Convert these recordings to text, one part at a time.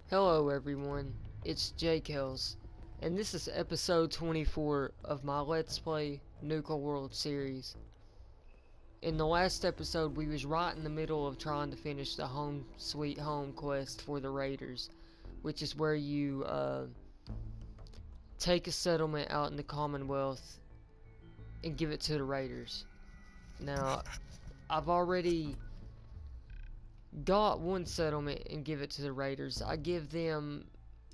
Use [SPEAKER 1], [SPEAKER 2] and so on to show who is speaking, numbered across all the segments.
[SPEAKER 1] Hello everyone, it's Jake Hills, and this is episode 24 of my Let's Play Nuka World series. In the last episode, we was right in the middle of trying to finish the Home Sweet Home quest for the Raiders, which is where you take a settlement out in the Commonwealth and give it to the Raiders. Now, I've already got one settlement and give it to the Raiders. I give them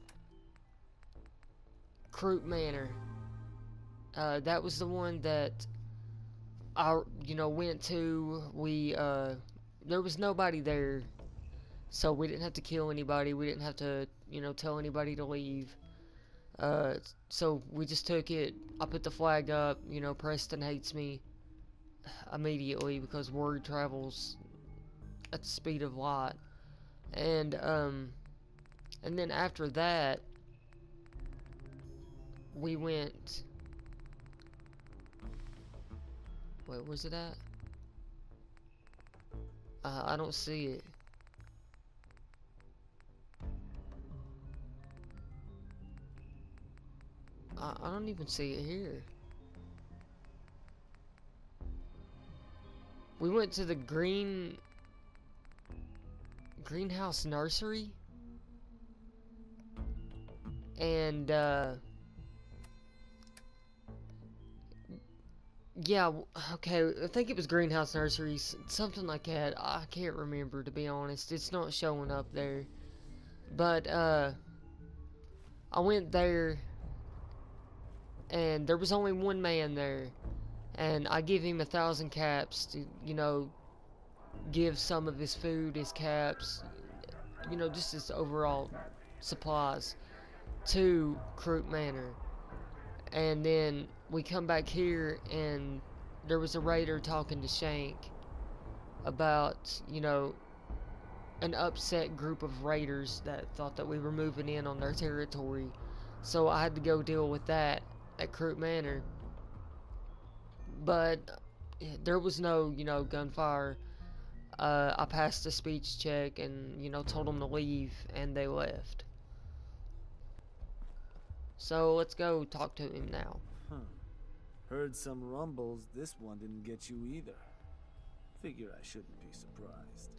[SPEAKER 1] Croot Manor. That was the one that I, went to. There was nobody there, so we didn't have to kill anybody. We didn't have to, tell anybody to leave. Uh, so we just took it. I put the flag up. Preston hates me immediately because word travels at the speed of light. And and then after that, we went. Wait, where's it at? I don't see it. I don't even see it here. We went to the greenhouse nursery, and yeah, okay, I think it was greenhouse nurseries, something like that. I can't remember, to be honest. It's not showing up there. But I went there, and there was only one man there, and I give him 1,000 caps to, give some of his food, his caps, just his overall supplies to Crook Manor. And then we come back here, and there was a raider talking to Shank about, an upset group of raiders that thought that we were moving in on their territory. So I had to go deal with that at Crook Manor. But there was no, gunfire. I passed the speech check and, told them to leave, and they left. So let's go talk to him now.
[SPEAKER 2] Huh. Heard some rumbles, this one didn't get you either. Figure I shouldn't be surprised.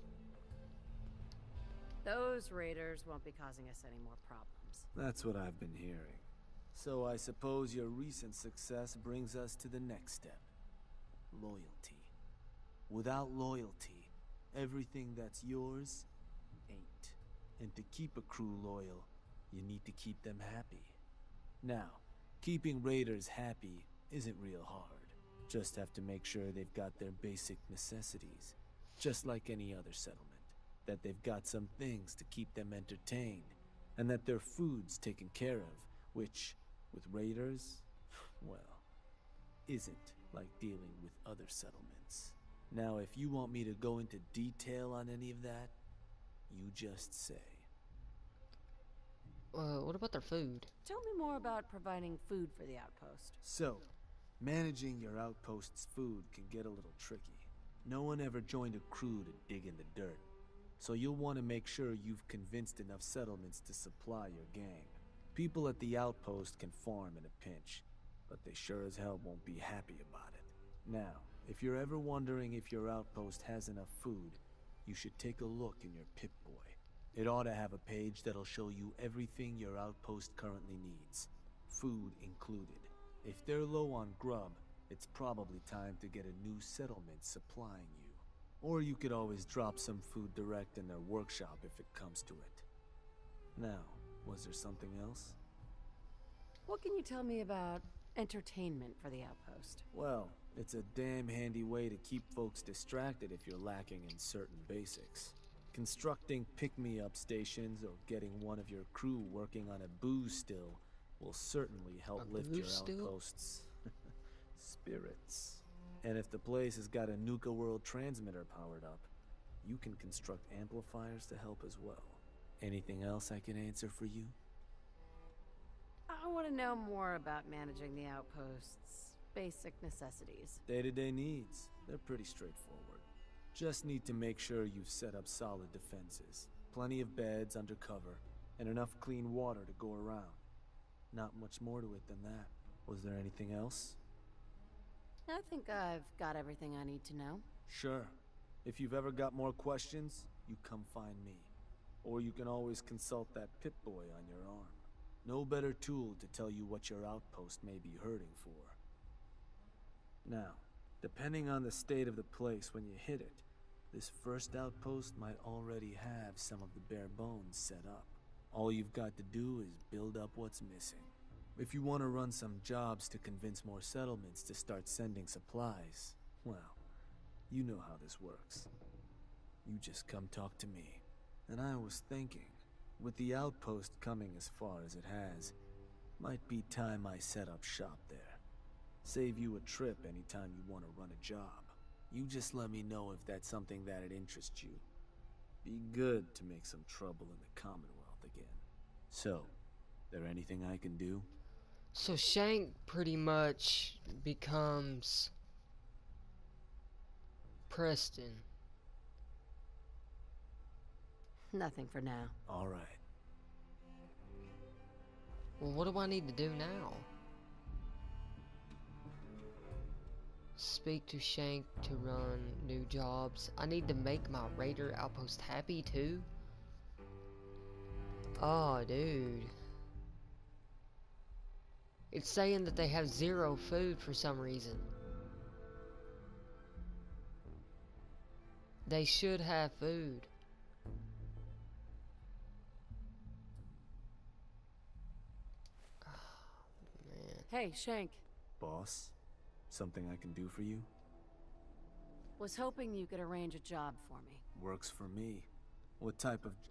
[SPEAKER 3] Those raiders won't be causing us any more problems.
[SPEAKER 2] That's what I've been hearing. So I suppose your recent success brings us to the next step. Loyalty. Without loyalty, everything that's yours ain't. And to keep a crew loyal, you need to keep them happy. Now, keeping raiders happy isn't real hard. Just have to make sure they've got their basic necessities, just like any other settlement. That they've got some things to keep them entertained, and that their food's taken care of, which, with raiders, well, isn't like dealing with other settlements. Now, if you want me to go into detail on any of that, you just say.
[SPEAKER 1] What about their food?
[SPEAKER 3] Tell me more about providing food for the outpost.
[SPEAKER 2] So, managing your outpost's food can get a little tricky. No one ever joined a crew to dig in the dirt, so you'll want to make sure you've convinced enough settlements to supply your gang. People at the outpost can farm in a pinch, but they sure as hell won't be happy about it. Now, if you're ever wondering if your outpost has enough food, you should take a look in your Pip-Boy. It ought to have a page that'll show you everything your outpost currently needs, food included. If they're low on grub, it's probably time to get a new settlement supplying you. Or you could always drop some food direct in their workshop if it comes to it. Now, was there something else?
[SPEAKER 3] What can you tell me about entertainment for the outpost?
[SPEAKER 2] Well, it's a damn handy way to keep folks distracted if you're lacking in certain basics. Constructing pick-me-up stations or getting one of your crew working on a booze still will certainly help lift your outpost's spirits. And if the place has got a Nuka World transmitter powered up, you can construct amplifiers to help as well. Anything else I can answer for you?
[SPEAKER 3] I want to know more about managing the outpost's basic necessities.
[SPEAKER 2] Day-to-day needs. They're pretty straightforward. Just need to make sure you've set up solid defenses. Plenty of beds under cover, and enough clean water to go around. Not much more to it than that. Was there anything else?
[SPEAKER 3] I think I've got everything I need to know.
[SPEAKER 2] Sure. If you've ever got more questions, you come find me. Or you can always consult that Pip-Boy on your arm. No better tool to tell you what your outpost may be hurting for. Now, depending on the state of the place when you hit it, this first outpost might already have some of the bare bones set up. All you've got to do is build up what's missing. If you want to run some jobs to convince more settlements to start sending supplies, well, you know how this works. You just come talk to me. And I was thinking, with the outpost coming as far as it has, might be time I set up shop there. Save you a trip anytime you want to run a job. You just let me know if that's something that'd interest you. Be good to make some trouble in the Commonwealth again. So, there anything I can do?
[SPEAKER 1] So Shank pretty much becomes Preston.
[SPEAKER 3] Nothing for now.
[SPEAKER 2] All right.
[SPEAKER 1] Well, what do I need to do now? Speak to Shank to run new jobs. I need to make my raider outpost happy too? Oh, dude. It's saying that they have 0 food for some reason. They should have food. Oh, man.
[SPEAKER 3] Hey, Shank.
[SPEAKER 2] Boss? Something I can do for you?
[SPEAKER 3] Was hoping you could arrange a job for me.
[SPEAKER 2] Works for me. What type of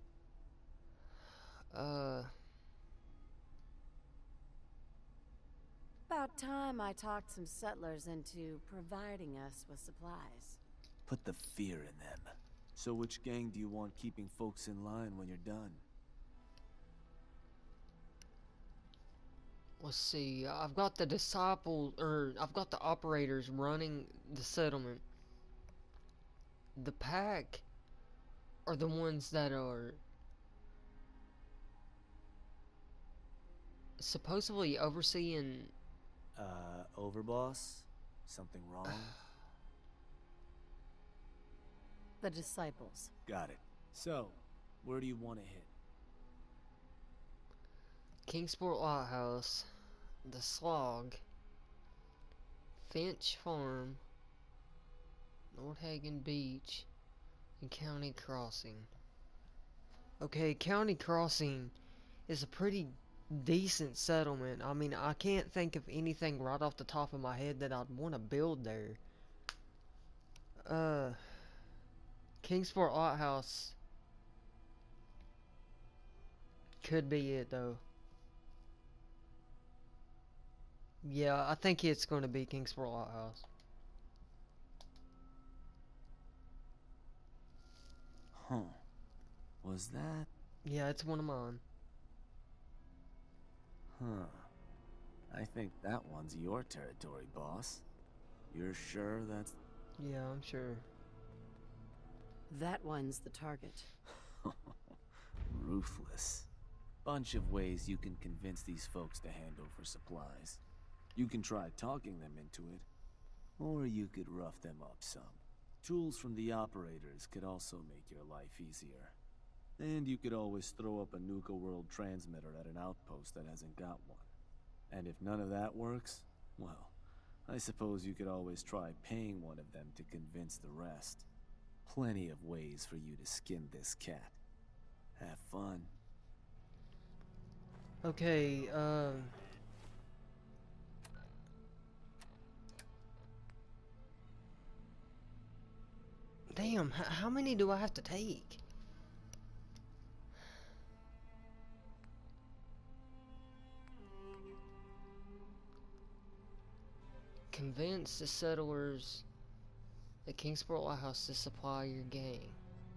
[SPEAKER 3] About time I talked some settlers into providing us with supplies.
[SPEAKER 2] Put the fear in them. So which gang do you want keeping folks in line when you're done?
[SPEAKER 1] Let's see. I've got the disciples, or I've got the operators running the settlement. The pack are the ones that are supposedly overseeing.
[SPEAKER 2] Overboss? Something wrong?
[SPEAKER 3] The disciples.
[SPEAKER 2] Got it. So, where do you want to hit?
[SPEAKER 1] Kingsport Lighthouse, the Slog, Finch Farm, Nordhagen Beach, and County Crossing. Okay, County Crossing is a pretty decent settlement. I mean, I can't think of anything right off the top of my head that I'd want to build there. Kingsport Lighthouse could be it though. Yeah, I think it's going to be Kingsport Lighthouse.
[SPEAKER 2] Huh. Was that?
[SPEAKER 1] Yeah, it's one of mine.
[SPEAKER 2] Huh. I think that one's your territory, boss. You're sure that's...
[SPEAKER 1] Yeah, I'm sure.
[SPEAKER 3] That one's the target.
[SPEAKER 2] Ruthless. Bunch of ways you can convince these folks to hand over supplies. You can try talking them into it, or you could rough them up some. Tools from the operators could also make your life easier. And you could always throw up a Nuka World transmitter at an outpost that hasn't got one. And if none of that works, well, I suppose you could always try paying one of them to convince the rest. Plenty of ways for you to skin this cat. Have fun.
[SPEAKER 1] Okay, damn, how many do I have to take? Convince the settlers at Kingsport Lighthouse to supply your gang.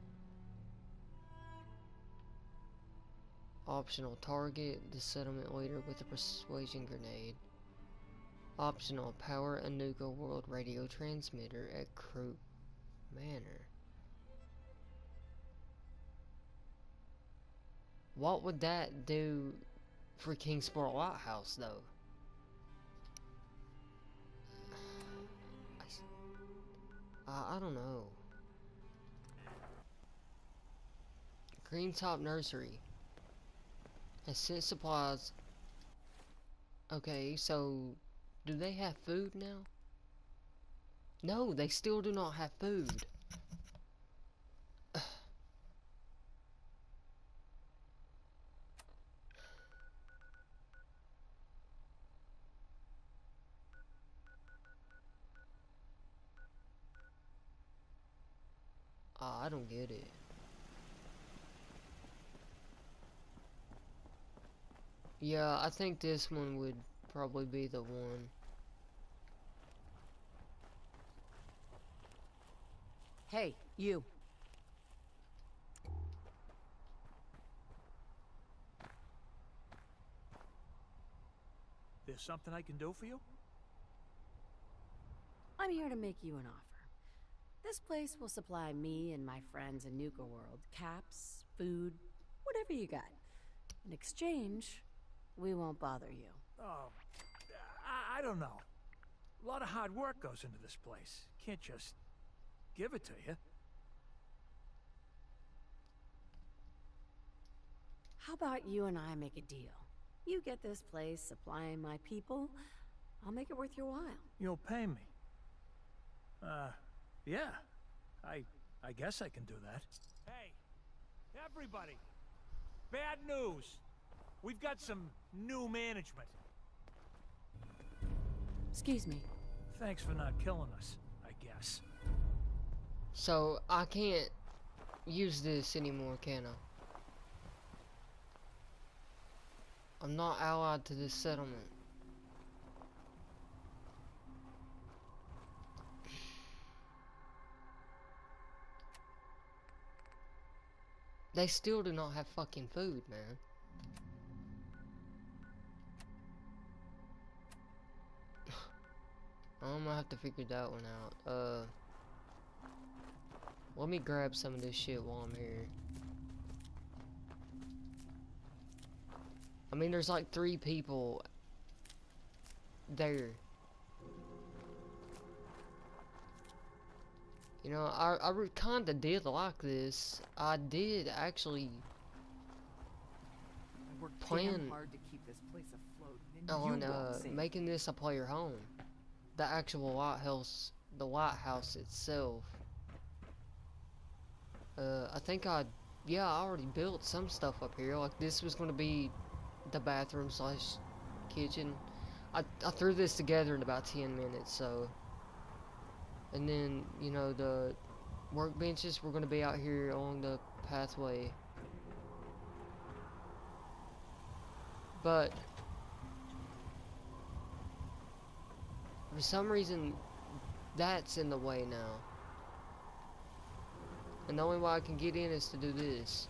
[SPEAKER 1] Optional, target the settlement leader with a persuasion grenade. Optional, power a Nuka World radio transmitter at Crook Manor. What would that do for Kingsport Lighthouse, though? I don't know. Green Top Nursery has sent supplies. Okay, so do they have food now? No, they still do not have food. I don't get it. Yeah, I think this one would probably be the one.
[SPEAKER 3] Hey, you.
[SPEAKER 4] There's something I can do for you?
[SPEAKER 3] I'm here to make you an offer. This place will supply me and my friends in Nuka World caps, food, whatever you got. In exchange, we won't bother you.
[SPEAKER 4] Oh, I don't know. A lot of hard work goes into this place. Can't just give it to you.
[SPEAKER 3] How about you and I make a deal? You get this place supplying my people, I'll make it worth your while.
[SPEAKER 4] You'll pay me. Yeah. I guess I can do that. Hey, everybody! Bad news! We've got some new management.
[SPEAKER 3] Excuse me.
[SPEAKER 4] Thanks for not killing us, I guess.
[SPEAKER 1] So I can't use this anymore, can I? I'm not allied to this settlement. They still do not have fucking food, man. I'm gonna have to figure that one out. Let me grab some of this shit while I'm here. I mean, there's like 3 people there. You know, I kinda did like this. I did actually plan
[SPEAKER 5] hard to keep this place afloat, and
[SPEAKER 1] on
[SPEAKER 5] you won't sing.
[SPEAKER 1] making this a player home. The actual lighthouse itself. I think yeah, I already built some stuff up here. Like this was gonna be the bathroom slash kitchen. I threw this together in about 10 minutes, so. And then, you know, the workbenches were gonna be out here along the pathway. But for some reason, that's in the way now. And the only way I can get in is to do this.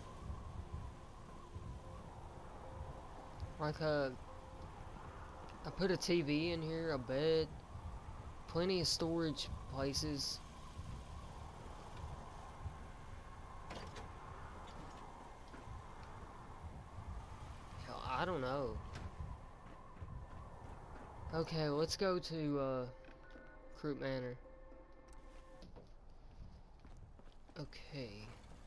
[SPEAKER 1] Like, I put a TV in here, a bed, plenty of storage places. Hell, I don't know. Okay, let's go to, Croup Manor. Okay.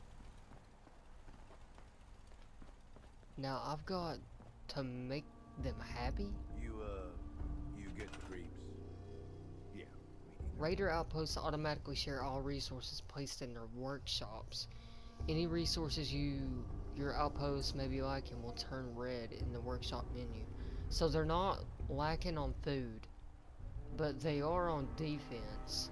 [SPEAKER 1] Now I've got to make them happy.
[SPEAKER 6] You get the creeps? Yeah.
[SPEAKER 1] Raider outposts automatically share all resources placed in their workshops. Any resources your outpost may be lacking will turn red in the workshop menu. So they're not lacking on food, but they are on defense.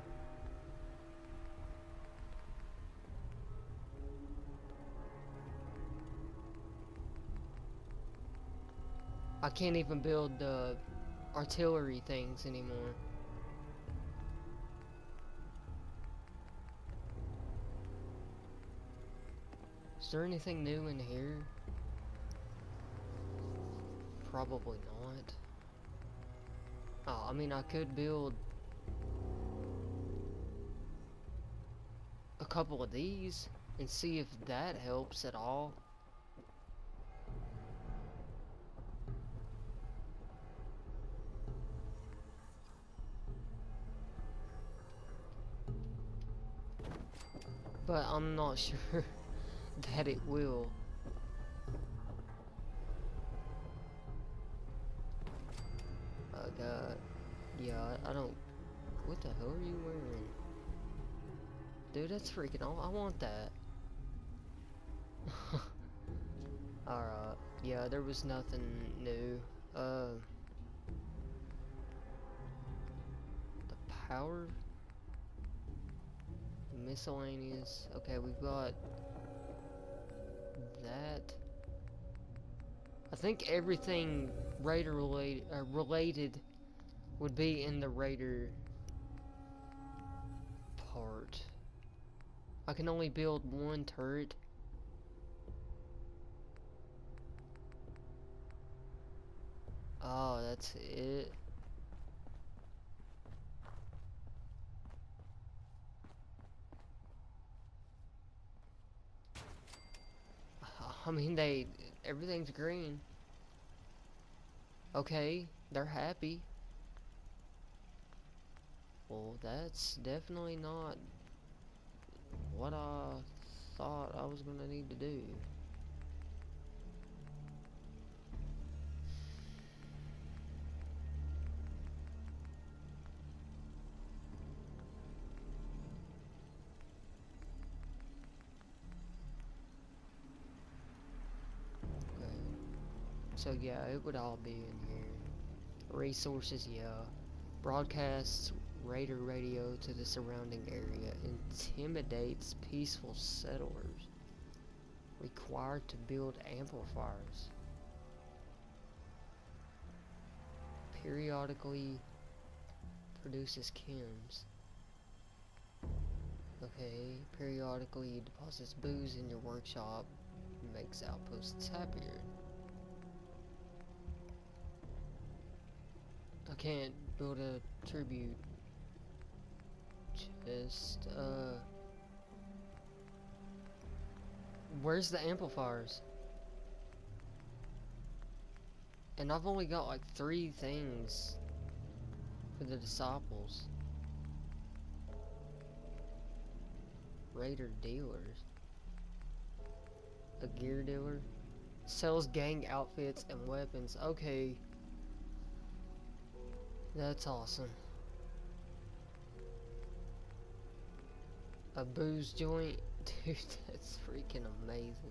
[SPEAKER 1] I can't even build the artillery things anymore. Is there anything new in here? Probably not. Oh, I mean, I could build a couple of these and see if that helps at all. but I'm not sure that it will. Oh god. Yeah, I don't... What the hell are you wearing? Dude, that's freaking all. I want that. Alright. Yeah, there was nothing new. The power? Miscellaneous. Okay, we've got that. I think everything Raider related would be in the Raider part. I can only build one turret. Oh, that's it. I mean, everything's green. Okay, they're happy. Well, that's definitely not what I thought I was gonna need to do. Okay. So yeah, it would all be in here. Resources, yeah. Broadcasts Raider radio to the surrounding area. Intimidates peaceful settlers. Required to build amplifiers. Periodically produces chems. Okay, periodically deposits booze in your workshop. Makes outposts happier. I can't build a tribute. Just, where's the amplifiers? And I've only got like 3 things for the disciples. Raider dealers. A gear dealer. Sells gang outfits and weapons. Okay. That's awesome. A booze joint. Dude, that's freaking amazing.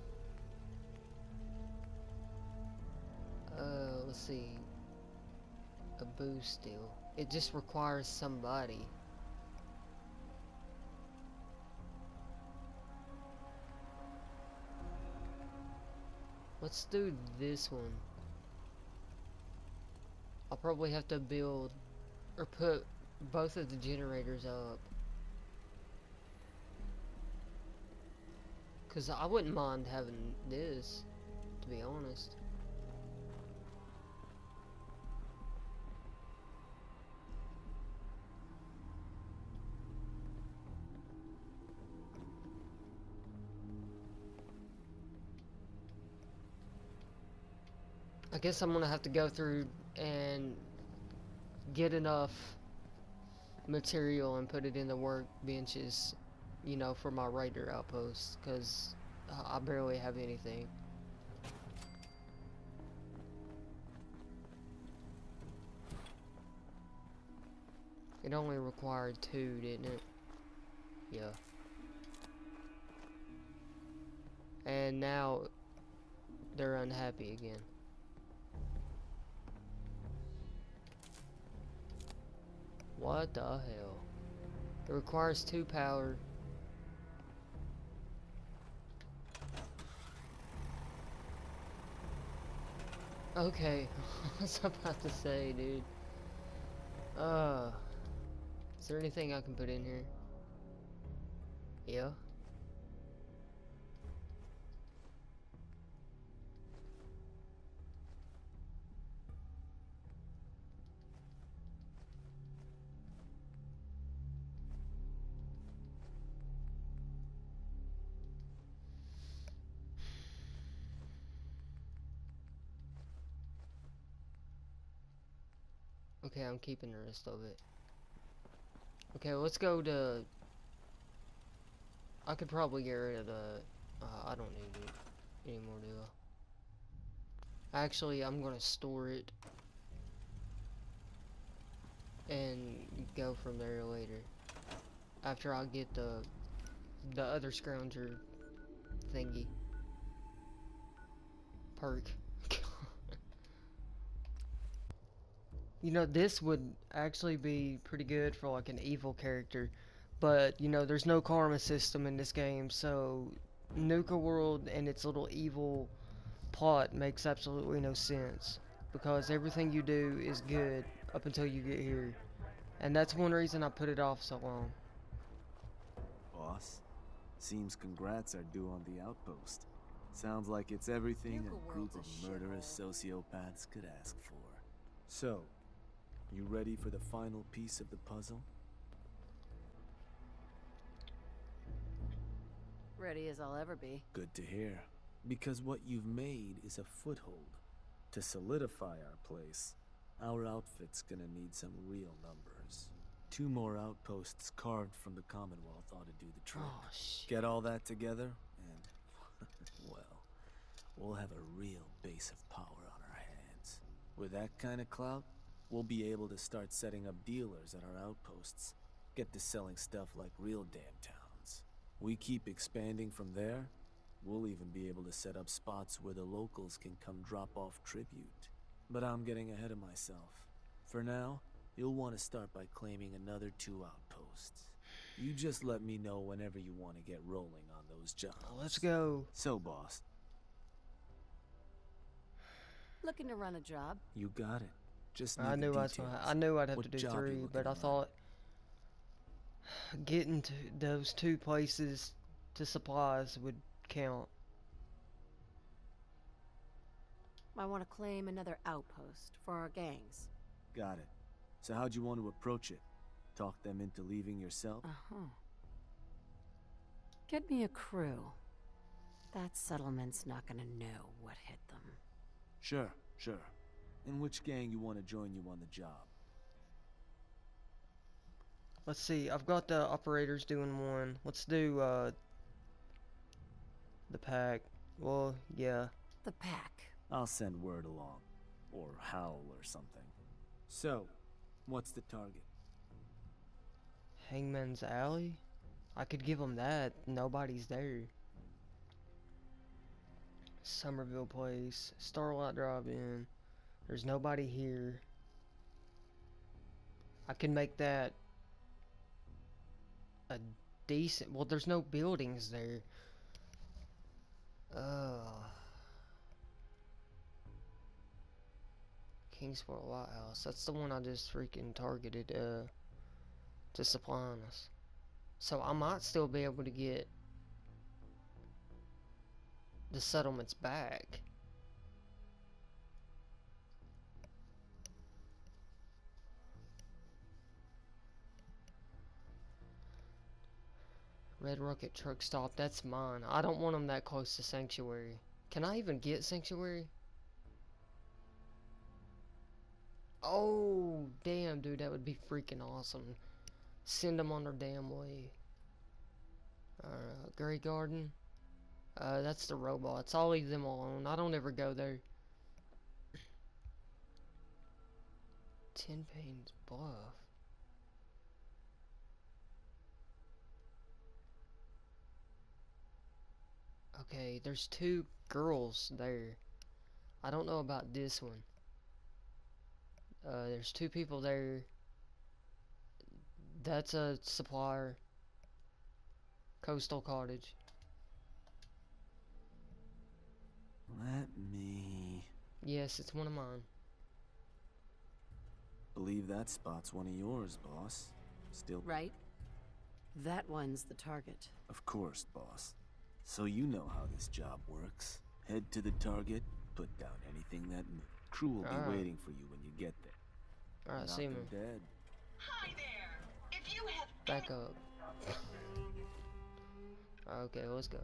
[SPEAKER 1] Let's see. A booze still. It just requires somebody. Let's do this one. I'll probably have to build or put both of the generators up. Cause I wouldn't mind having this, to be honest. I guess I'm gonna have to go through and get enough material and put it in the workbenches, you know, for my raider outposts, because I barely have anything. It only required 2, didn't it? Yeah. And now they're unhappy again. What the hell? It requires 2 power. Okay, I was about to say, dude. Is there anything I can put in here? Yeah. Okay, I'm keeping the rest of it. Okay, let's go to... I could probably get rid of the... I don't need it anymore, do I? Actually, I'm gonna store it and go from there later. After I get the other scrounger thingy. Perk. You know, this would actually be pretty good for like an evil character. But, you know, there's no karma system in this game, so Nuka World and its little evil plot makes absolutely no sense. Because everything you do is good up until you get here. And that's one reason I put it off so long.
[SPEAKER 2] Boss, seems congrats are due on the outpost. Sounds like it's everything
[SPEAKER 3] Nuka
[SPEAKER 2] a group of
[SPEAKER 3] World's a
[SPEAKER 2] murderous sociopaths could ask for. So, you ready for the final piece of the puzzle?
[SPEAKER 3] Ready as I'll ever be.
[SPEAKER 2] Good to hear. Because what you've made is a foothold. To solidify our place, our outfit's gonna need some real numbers. 2 more outposts carved from the Commonwealth ought to do the trick.
[SPEAKER 1] Oh, shit.
[SPEAKER 2] Get all that together, and, well, we'll have a real base of power on our hands. With that kind of clout, we'll be able to start setting up dealers at our outposts. Get to selling stuff like real damn towns. We keep expanding from there, we'll even be able to set up spots where the locals can come drop off tribute. But I'm getting ahead of myself. For now, you'll want to start by claiming another 2 outposts. You just let me know whenever you want to get rolling on those jobs.
[SPEAKER 1] Let's go.
[SPEAKER 2] So, boss,
[SPEAKER 3] Looking to run a job.
[SPEAKER 2] you got it. Just need
[SPEAKER 1] I
[SPEAKER 2] the
[SPEAKER 1] knew
[SPEAKER 2] details.
[SPEAKER 1] I knew I'd have
[SPEAKER 2] What
[SPEAKER 1] to do
[SPEAKER 2] job you
[SPEAKER 1] 3,
[SPEAKER 2] looking
[SPEAKER 1] but
[SPEAKER 2] to
[SPEAKER 1] I
[SPEAKER 2] run?
[SPEAKER 1] thought getting to those 2 places to supplies would count.
[SPEAKER 3] I want to claim another outpost for our gangs.
[SPEAKER 2] Got it. So how'd you want to approach it? Talk them into leaving yourself?
[SPEAKER 3] Uh-huh. Get me a crew. That settlement's not gonna know what hit them.
[SPEAKER 2] Sure, sure. And which gang you want to join you on the job?
[SPEAKER 1] Let's see, I've got the operators doing 1. Let's do the pack. Well, yeah.
[SPEAKER 3] The pack.
[SPEAKER 2] I'll send word along. Or howl or something. So, what's the target?
[SPEAKER 1] Hangman's Alley? I could give them that. Nobody's there. Somerville Place. Starlight Drive-In. There's nobody here. I can make that a decent... Well, there's no buildings there. Kingsport Lighthouse. That's the one I just freaking targeted to supplying us. So I might still be able to get the settlements back. Red Rocket Truck Stop, that's mine. I don't want them that close to Sanctuary. Can I even get Sanctuary? Oh, damn, dude, that would be freaking awesome. Send them on their damn way. Grey Garden. That's the robots. I'll leave them alone. I don't ever go there. Ten Pains Bluff. Okay, there's 2 girls there. I don't know about this one. There's 2 people there. That's a supplier. Coastal Cottage.
[SPEAKER 2] Let me...
[SPEAKER 1] Yes, it's one of mine.
[SPEAKER 2] Believe that spot's one of yours, boss. Still...
[SPEAKER 3] Right? That one's the target.
[SPEAKER 2] Of course, boss. So you know how this job works. Head to the target, put down anything that moves. Crew will be waiting for you when you get there.
[SPEAKER 1] Alright,
[SPEAKER 2] Knock
[SPEAKER 1] see me.
[SPEAKER 2] them dead.
[SPEAKER 7] Hi there. If you have
[SPEAKER 1] Back up. Okay, let's go.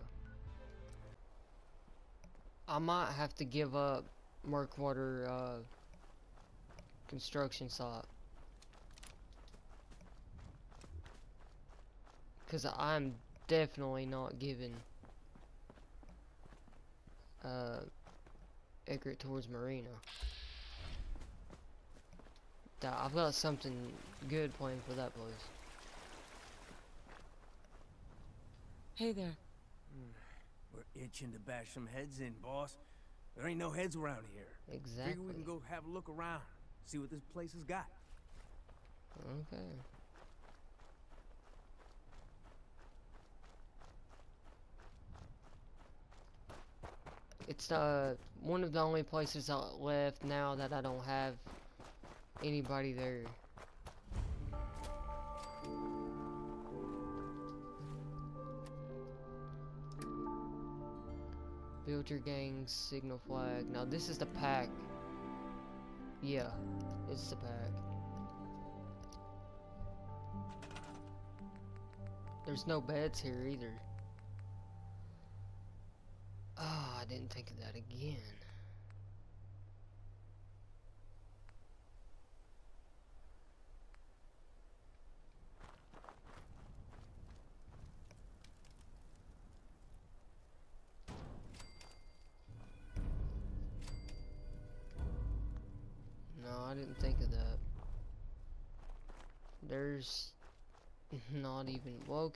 [SPEAKER 1] I might have to give up Murkwater construction site. Cause I'm definitely not giving Egret towards Marina. I've got something good planned for that place.
[SPEAKER 3] Hey there.
[SPEAKER 5] We're itching to bash some heads in, boss. There ain't no heads around here.
[SPEAKER 1] Exactly.
[SPEAKER 5] Figure we can go have a look around, see what this place has got.
[SPEAKER 1] Okay. It's one of the only places left now that I don't have anybody there. Build your gang's signal flag. Now this is the pack. Yeah, it's the pack. There's no beds here either. Oh, I didn't think of that again. No, I didn't think of that. There's not even, well,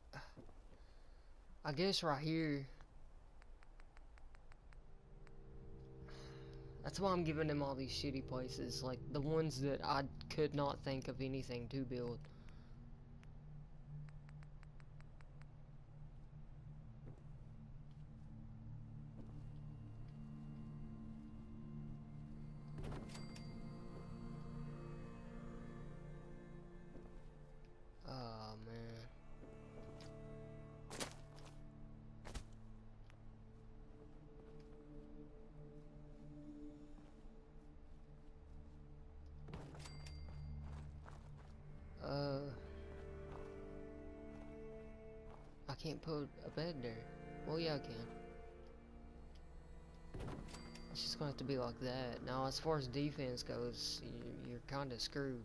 [SPEAKER 1] I guess right here. That's why I'm giving them all these shitty places, like the ones that I could not think of anything to build. Oh man. I can't put a bed there. Well, yeah, I can. It's just gonna have to be like that. Now, as far as defense goes, you're kind of screwed.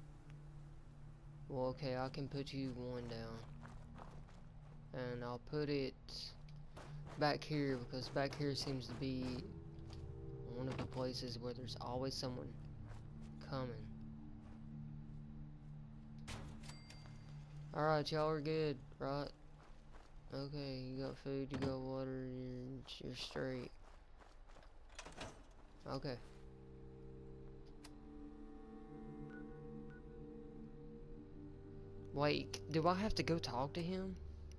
[SPEAKER 1] Well, okay, I can put you one down. And I'll put it back here, because back here seems to be one of the places where there's always someone coming. Alright, y'all are good, right? Okay, you got food, you got water, you're straight. Okay. Wait, do I have to go talk to him?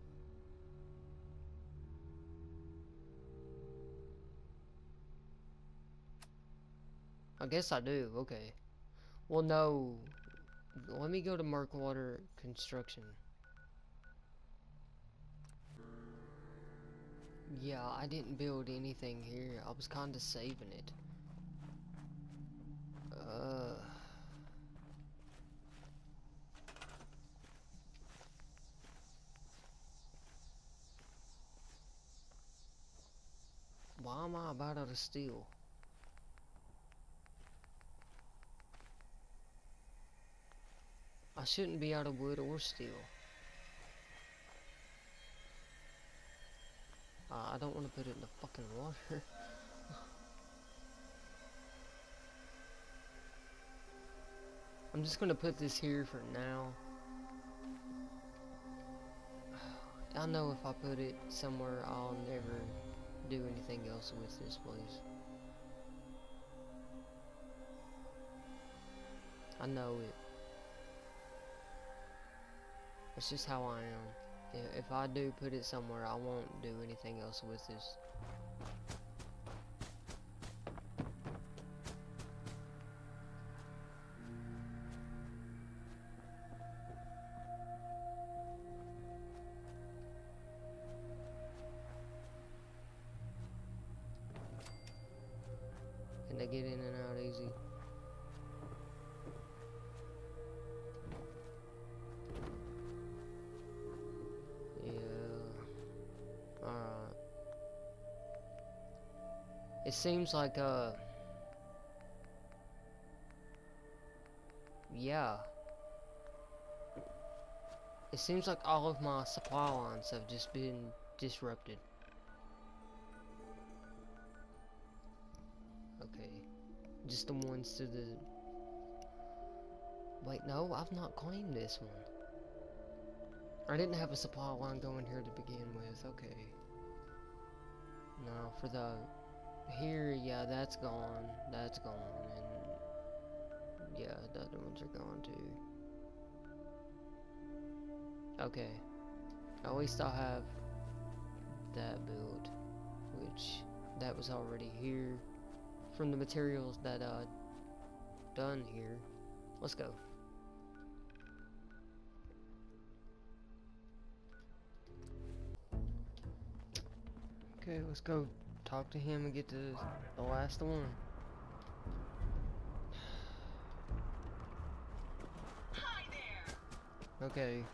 [SPEAKER 1] I guess I do, okay. Well, no. Let me go to Murkwater Construction. Yeah, I didn't build anything here. I was kinda saving it. Why am I about out of steel? I shouldn't be out of wood or steel. I don't want to put it in the fucking water. I'm just gonna put this here for now. I know if I put it somewhere, I'll never do anything else with this place. I know it. It's just how I am. If I do put it somewhere, I won't do anything else with this. Can they get in and out easy? Yeah. Alright. It seems like, yeah. It seems like all of my supply lines have just been disrupted. Okay. Just the ones to the... Wait, no, I've not claimed this one. I didn't have a supply line going here to begin with, okay. No, for the... Here, yeah, that's gone, and... Yeah, the other ones are gone too. Okay. At least I'll have that built, which that was already here from the materials that done here. Let's go. Okay, let's go talk to him and get to the last one.
[SPEAKER 7] Hi there.
[SPEAKER 1] Okay.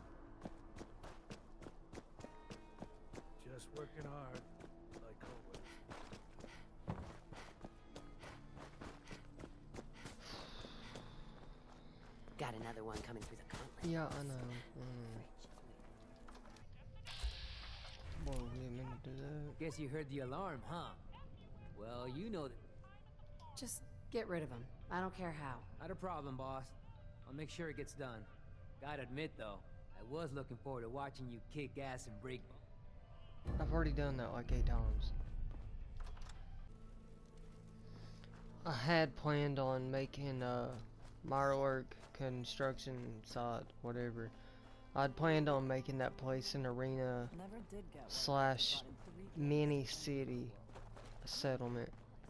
[SPEAKER 4] Just working hard, like always.
[SPEAKER 3] Got another one coming through the gauntlet.
[SPEAKER 1] Yeah, I know. Boy, we didn't mean to do that.
[SPEAKER 8] Guess you heard the alarm, huh? Well, you know that.
[SPEAKER 3] Just get rid of him. I don't care how.
[SPEAKER 8] Not a problem, boss. I'll make sure it gets done. Gotta admit, though, I was looking forward to watching you kick ass and break.
[SPEAKER 1] I've already done that like 8 times. I had planned on making Mirework construction site, whatever. I'd planned on making that place an arena slash mini city settlement.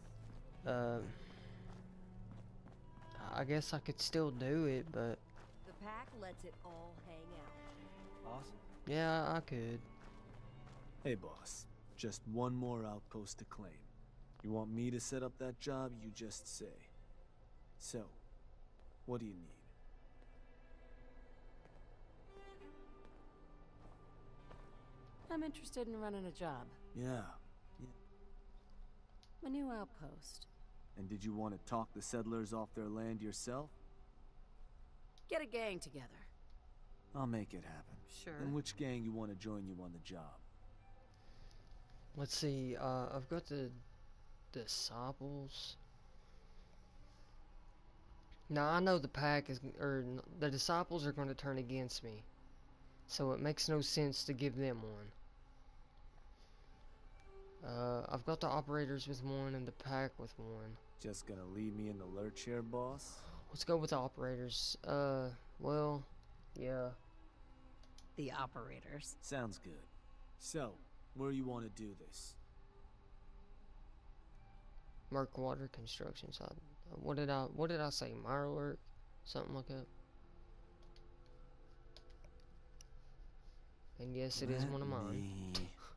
[SPEAKER 1] I guess I could still do it, but
[SPEAKER 9] The pack lets it all hang out.
[SPEAKER 5] Awesome.
[SPEAKER 1] yeah, I could.
[SPEAKER 2] Hey, boss. Just one more outpost to claim. You want me to set up that job, you just say. So, what do you need?
[SPEAKER 3] I'm interested in running a job.
[SPEAKER 2] Yeah.
[SPEAKER 3] A new outpost.
[SPEAKER 2] And did you want to talk the settlers off their land yourself?
[SPEAKER 3] Get a gang together.
[SPEAKER 2] I'll make it happen.
[SPEAKER 3] Sure.
[SPEAKER 2] And which gang you want to join you on the job?
[SPEAKER 1] Let's see. I've got the disciples. Now I know the pack is, or the disciples are going to turn against me, so it makes no sense to give them one. I've got the operators with one and the pack with one.
[SPEAKER 2] Just gonna leave me in the lurch here, boss?
[SPEAKER 1] Let's go with the operators. Well, yeah.
[SPEAKER 3] The operators.
[SPEAKER 2] Sounds good. So, where you want to do this?
[SPEAKER 1] Murkwater construction site. What did I say? Mirework? Something like that. And yes, it is one of mine.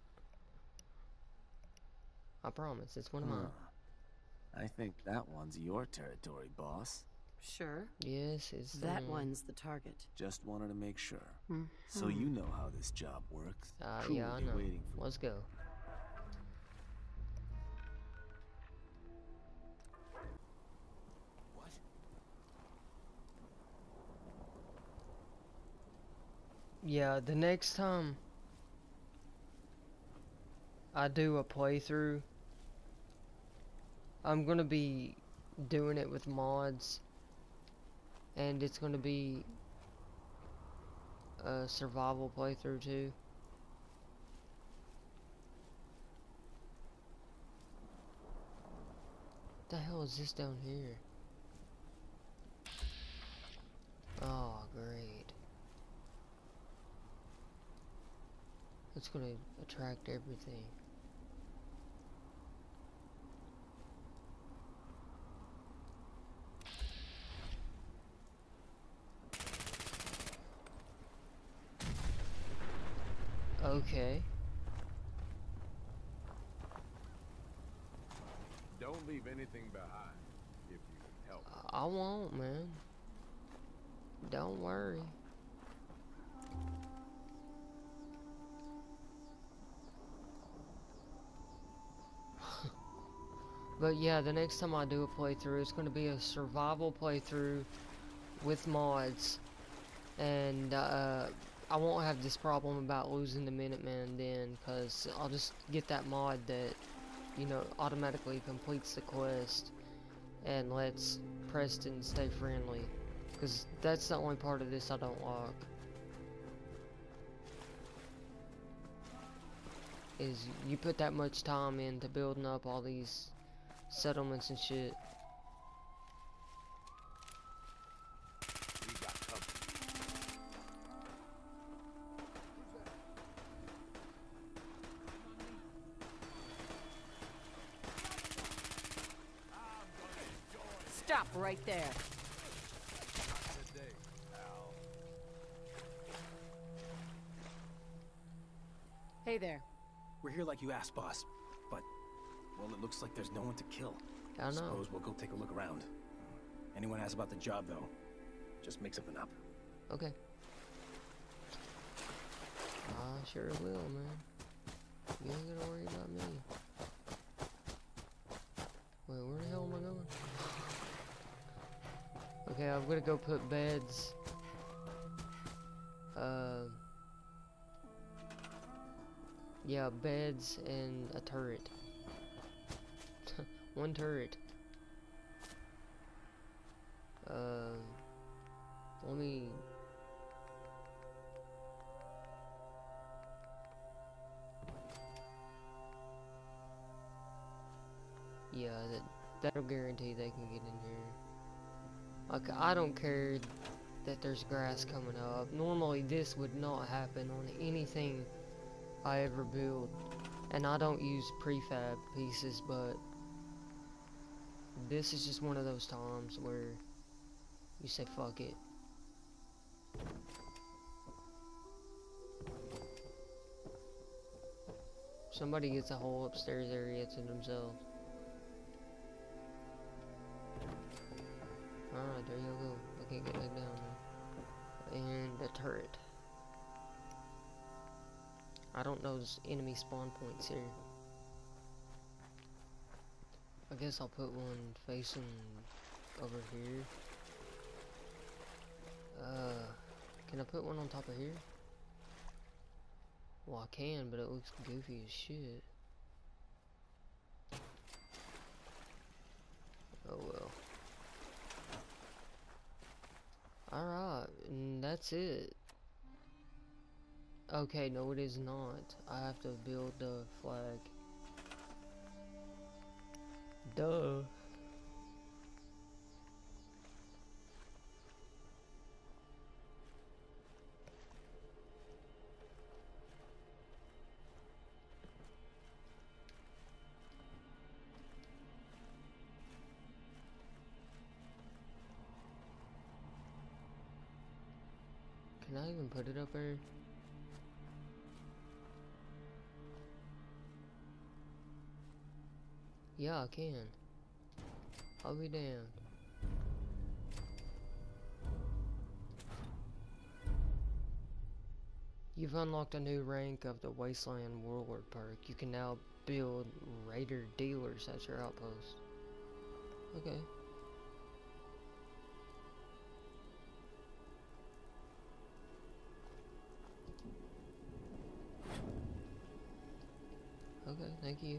[SPEAKER 1] I promise, it's one of mine.
[SPEAKER 2] I think that one's your territory, boss.
[SPEAKER 3] Sure.
[SPEAKER 1] Yes, it's the
[SPEAKER 3] That
[SPEAKER 1] one.
[SPEAKER 3] one's the target.
[SPEAKER 2] Just wanted to make sure.
[SPEAKER 3] Hmm.
[SPEAKER 2] So you know how this job works. Crew
[SPEAKER 1] Yeah,
[SPEAKER 2] will
[SPEAKER 1] I
[SPEAKER 2] be
[SPEAKER 1] know.
[SPEAKER 2] waiting for
[SPEAKER 1] Let's go.
[SPEAKER 5] What?
[SPEAKER 1] Yeah, the next time I do a playthrough, I'm gonna be doing it with mods, and it's gonna be a survival playthrough too. What the hell is this down here? Oh, great. It's gonna attract everything. Okay.
[SPEAKER 6] Don't leave anything behind, if you can help.
[SPEAKER 1] I won't, man. Don't worry. But yeah, the next time I do a playthrough, it's going to be a survival playthrough with mods. And I won't have this problem about losing the Minuteman then, because I'll just get that mod that, you know, automatically completes the quest and lets Preston stay friendly. Because that's the only part of this I don't like. Is you put that much time into building up all these settlements and shit.
[SPEAKER 6] We got company.
[SPEAKER 9] Stop right there.
[SPEAKER 6] Not today, pal.
[SPEAKER 3] Hey there.
[SPEAKER 5] We're here like you asked, boss. But, well, it looks like there's no one to kill.
[SPEAKER 1] I know.
[SPEAKER 5] Suppose we'll go take a look around. Anyone asks about the job, though, just make something up.
[SPEAKER 1] Okay. I sure will, man. You ain't gonna worry about me. Wait, where the hell am I going? Okay, I'm gonna go put beds. Yeah, beds and a turret. One turret. Let me... Yeah, that'll guarantee they can get in here. Like, I don't care that there's grass coming up. Normally this would not happen on anything I ever build. And I don't use prefab pieces, but this is just one of those times where you say fuck it. Somebody gets a whole upstairs area to themselves. Alright, there you go. I can't get back down there. And the turret. I don't know those enemy spawn points here. I guess I'll put one facing over here. Can I put one on top of here? Well, I can, but it looks goofy as shit. Oh well. Alright, and that's it. Okay, no it is not. I have to build the flag. Duh. Can I even put it up there? Yeah, I can. I'll be damned. You've unlocked a new rank of the Wasteland Warlord perk. You can now build Raider dealers at your outpost. Okay. Okay, thank you.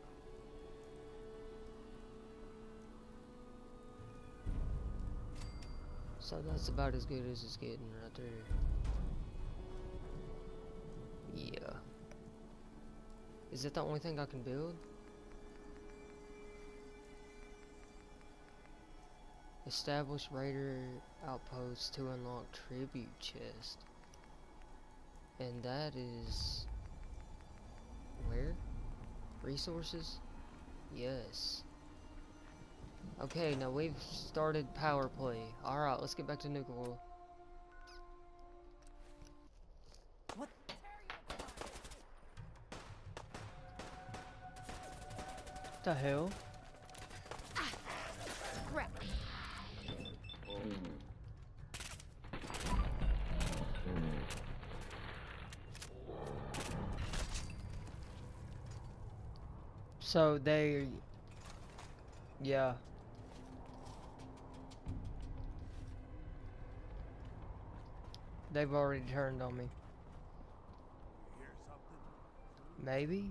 [SPEAKER 1] So that's about as good as it's getting right there. Yeah. Is that the only thing I can build? Establish Raider outposts to unlock tribute chest. And that is... where? Resources? Yes. Okay, now we've started power play. Alright, let's get back to Nuka World.
[SPEAKER 3] What?
[SPEAKER 1] The hell?
[SPEAKER 3] Crap.
[SPEAKER 1] So they... yeah. they've already turned on me. Maybe?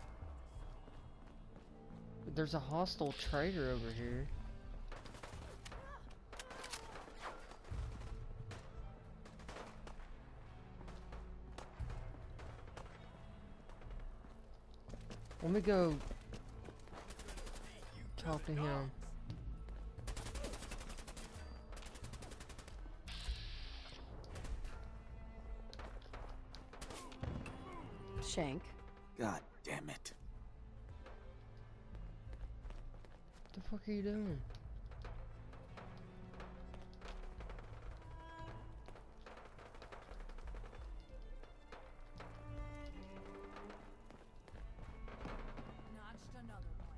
[SPEAKER 1] But there's a hostile trader over here. Let me go talk to him.
[SPEAKER 3] Shank.
[SPEAKER 2] God damn it.
[SPEAKER 1] What the fuck are you doing?
[SPEAKER 9] Notched another one.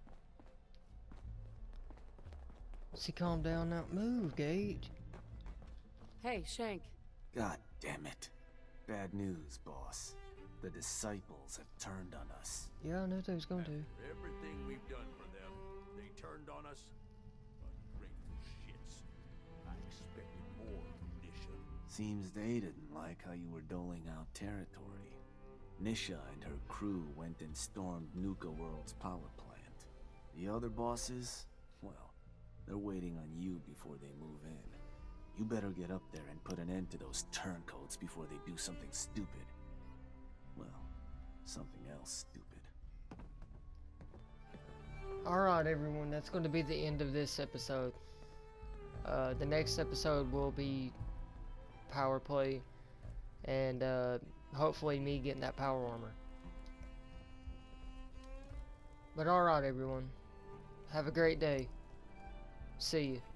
[SPEAKER 1] See, calm down now. Move, Gate.
[SPEAKER 3] Hey, Shank.
[SPEAKER 2] God damn it. Bad news, boss. The disciples have turned on us.
[SPEAKER 1] Yeah, I knew they was going to.
[SPEAKER 6] Everything we've done for them, they turned on us. Ungrateful shits. I expected more from Nisha.
[SPEAKER 2] Seems they didn't like how you were doling out territory. Nisha and her crew went and stormed Nuka World's power plant. The other bosses, well, they're waiting on you before they move in. You better get up there and put an end to those turncoats before they do something stupid. Well, something else stupid.
[SPEAKER 1] Alright, everyone, that's going to be the end of this episode. The next episode will be power play, and hopefully me getting that power armor. But alright, everyone, have a great day. See you.